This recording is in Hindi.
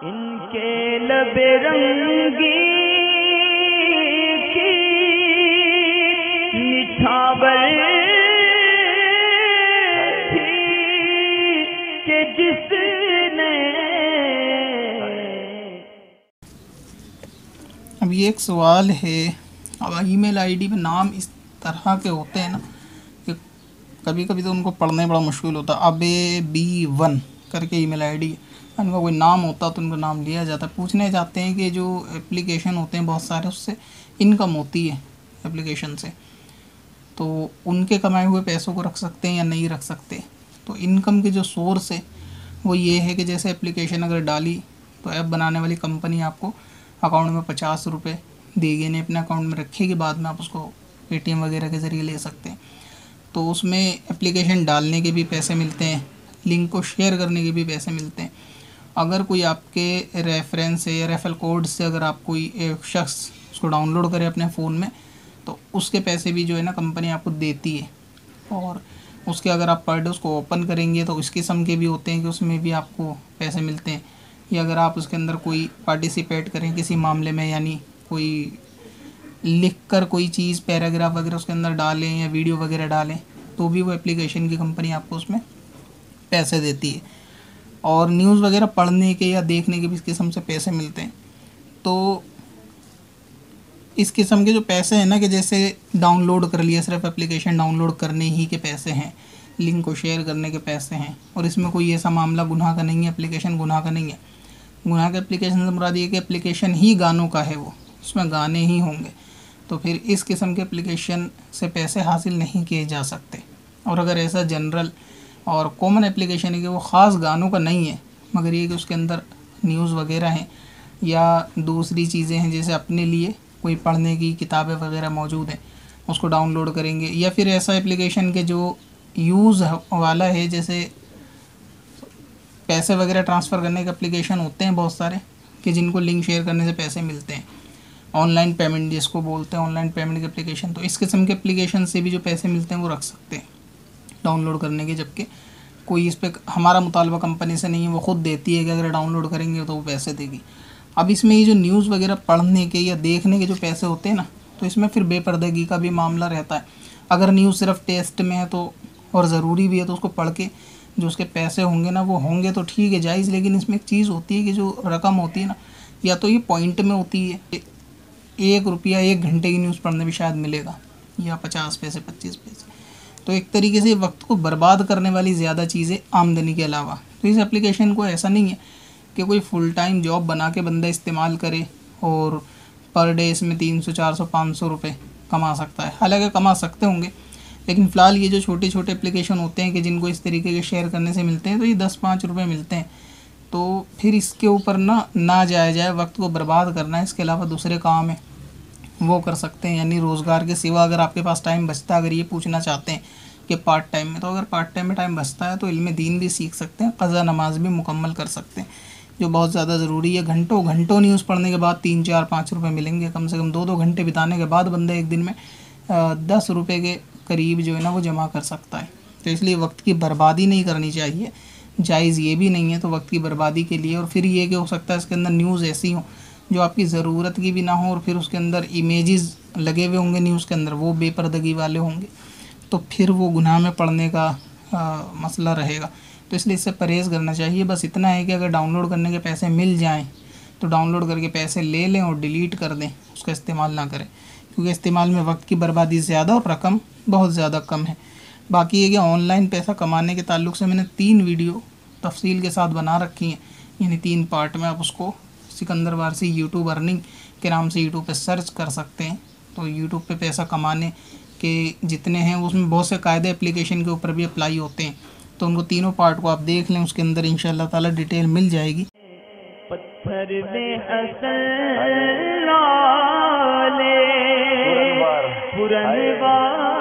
इनके लबे रंगी की निछावर थी कि जिसने। अब ये एक सवाल है, अब ईमेल आईडी में नाम इस तरह के होते हैं ना कि कभी कभी तो उनको पढ़ने बड़ा मुश्किल होता है। ABB1 करके ईमेल आईडी, उनका कोई नाम होता तो उनका नाम लिया जाता। पूछने जाते हैं कि जो एप्लीकेशन होते हैं बहुत सारे, उससे इनकम होती है एप्लीकेशन से, तो उनके कमाए हुए पैसों को रख सकते हैं या नहीं रख सकते। तो इनकम के जो सोर्स है वो ये है कि जैसे एप्लीकेशन अगर डाली तो ऐप बनाने वाली कंपनी आपको अकाउंट में 50 रुपये देगी, ने अपने अकाउंट में रखेगी, बाद में आप उसको पेटीएम वगैरह के ज़रिए ले सकते हैं। तो उसमें एप्लीकेशन डालने के भी पैसे मिलते हैं, लिंक को शेयर करने के भी पैसे मिलते हैं। अगर कोई आपके रेफरेंस से या रेफरल कोड से अगर आप कोई एक शख्स उसको डाउनलोड करे अपने फ़ोन में, तो उसके पैसे भी जो है ना कंपनी आपको देती है। और उसके अगर आप पर डे उसको ओपन करेंगे तो इस किस्म के भी होते हैं कि उसमें भी आपको पैसे मिलते हैं। या अगर आप उसके अंदर कोई पार्टिसिपेट करें किसी मामले में, यानी कोई लिख कर कोई चीज़ पैराग्राफ वगैरह उसके अंदर डालें या वीडियो वगैरह डालें, तो भी वो एप्लीकेशन की कंपनी आपको उसमें पैसे देती है। और न्यूज़ वगैरह पढ़ने के या देखने के भी इस किस्म से पैसे मिलते हैं। तो इस किस्म के जो पैसे हैं ना, कि जैसे डाउनलोड कर लिया, सिर्फ एप्लीकेशन डाउनलोड करने ही के पैसे हैं, लिंक को शेयर करने के पैसे हैं, और इसमें कोई ऐसा मामला गुनाह का नहीं है, एप्लीकेशन गुनाह का नहीं है। गुनाह का एप्लीकेशन से मुराद ये कि एप्लीकेशन ही गानों का है, वो उसमें गाने ही होंगे, तो फिर इस किस्म के एप्लीकेशन से पैसे हासिल नहीं किए जा सकते। और अगर ऐसा जनरल और कॉमन एप्लीकेशन है कि वो ख़ास गानों का नहीं है, मगर ये कि उसके अंदर न्यूज़ वगैरह हैं या दूसरी चीज़ें हैं, जैसे अपने लिए कोई पढ़ने की किताबें वगैरह मौजूद हैं, उसको डाउनलोड करेंगे। या फिर ऐसा एप्लीकेशन के जो यूज़ वाला है, जैसे पैसे वगैरह ट्रांसफ़र करने के एप्लीकेशन होते हैं बहुत सारे, कि जिनको लिंक शेयर करने से पैसे मिलते हैं, ऑनलाइन पेमेंट जिसको बोलते हैं, ऑनलाइन पेमेंट के एप्लीकेशन। तो इस किस्म के एप्लीकेशन से भी जो पैसे मिलते हैं वो रख सकते हैं डाउनलोड करने के, जबकि कोई इस पर हमारा मुतालबा कंपनी से नहीं है, वो ख़ुद देती है कि अगर डाउनलोड करेंगे तो वो पैसे देगी। अब इसमें ये जो न्यूज़ वगैरह पढ़ने के या देखने के जो पैसे होते हैं ना, तो इसमें फिर बेपर्दगी का भी मामला रहता है। अगर न्यूज़ सिर्फ टेस्ट में है तो और ज़रूरी भी है, तो उसको पढ़ के जो उसके पैसे होंगे ना वो होंगे तो ठीक है, जायज़। लेकिन इसमें एक चीज़ होती है कि जो रकम होती है ना, या तो ये पॉइंट में होती है, 1 रुपया 1 घंटे की न्यूज़ पढ़ने भी शायद मिलेगा, या 50 पैसे 25 पैसे। तो एक तरीके से वक्त को बर्बाद करने वाली ज़्यादा चीज़ें आमदनी के अलावा। तो इस एप्लीकेशन को ऐसा नहीं है कि कोई फुल टाइम जॉब बना के बंदा इस्तेमाल करे और पर डे इसमें 300 400 500 रुपये कमा सकता है। हालांकि कमा सकते होंगे, लेकिन फ़िलहाल ये जो छोटे छोटे एप्लीकेशन होते हैं कि जिनको इस तरीके के शेयर करने से मिलते हैं, तो ये 10-5 रुपये मिलते हैं। तो फिर इसके ऊपर ना जाया जाए, वक्त को बर्बाद करना है। इसके अलावा दूसरे काम है वो कर सकते हैं, यानी रोज़गार के सिवा अगर आपके पास टाइम बचता है, अगर ये पूछना चाहते हैं कि पार्ट टाइम में, तो अगर पार्ट टाइम में टाइम बचता है तो इल्म दीन भी सीख सकते हैं, क़ज़ा नमाज भी मुकम्मल कर सकते हैं, जो बहुत ज़्यादा ज़रूरी है। घंटों घंटों न्यूज़ पढ़ने के बाद 3-4-5 रुपये मिलेंगे, कम से कम 2-2 घंटे बिताने के बाद बंदा एक दिन में 10 रुपये के करीब जो है ना वो जमा कर सकता है। तो इसलिए वक्त की बर्बादी नहीं करनी चाहिए, जायज़ ये भी नहीं है। तो वक्त की बर्बादी के लिए, और फिर ये कि हो सकता है इसके अंदर न्यूज़ ऐसी हो जो आपकी ज़रूरत की भी ना हो, और फिर उसके अंदर इमेजेस लगे हुए होंगे न्यूज़ के अंदर, वो बेपर्दगी वाले होंगे, तो फिर वो गुनाह में पड़ने का मसला रहेगा। तो इसलिए इससे परहेज़ करना चाहिए। बस इतना है कि अगर डाउनलोड करने के पैसे मिल जाएं तो डाउनलोड करके पैसे ले लें और डिलीट कर दें, उसका इस्तेमाल ना करें, क्योंकि इस्तेमाल में वक्त की बर्बादी ज़्यादा और रकम बहुत ज़्यादा कम है। बाकी ये कि ऑनलाइन पैसा कमाने के ताल्लुक़ से मैंने 3 वीडियो तफसील के साथ बना रखी हैं, यानी 3 पार्ट में। आप उसको सिकंदर वारसी यूट्यूब अर्निंग के नाम से यूट्यूब पे सर्च कर सकते हैं। तो यूट्यूब पे पैसा कमाने के जितने हैं उसमें बहुत से कायदे एप्लीकेशन के ऊपर भी अप्लाई होते हैं, तो उनको तीनों पार्ट को आप देख लें, उसके अंदर इंशाअल्लाह ताला डिटेल मिल जाएगी। पत्थर में हसन लाले पुरनवार